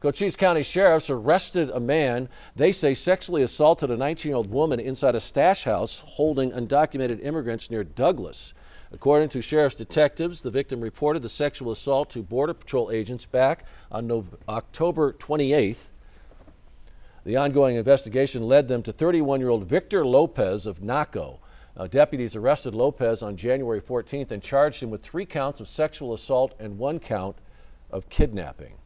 Cochise County sheriffs arrested a man they say sexually assaulted a 19-year-old woman inside a stash house holding undocumented immigrants near Douglas. According to sheriff's detectives, the victim reported the sexual assault to Border Patrol agents back on October 28th. The ongoing investigation led them to 31-year-old Victor Lopez of Naco. Deputies arrested Lopez on January 14th and charged him with 3 counts of sexual assault and 1 count of kidnapping.